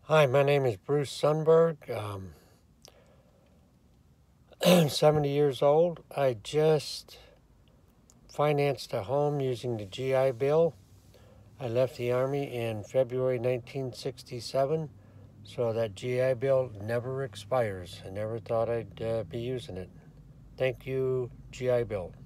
Hi, my name is Bruce Sundberg. I'm 70 years old. I just financed a home using the GI Bill. I left the Army in February 1967, so that GI Bill never expires. I never thought I'd be using it. Thank you, GI Bill.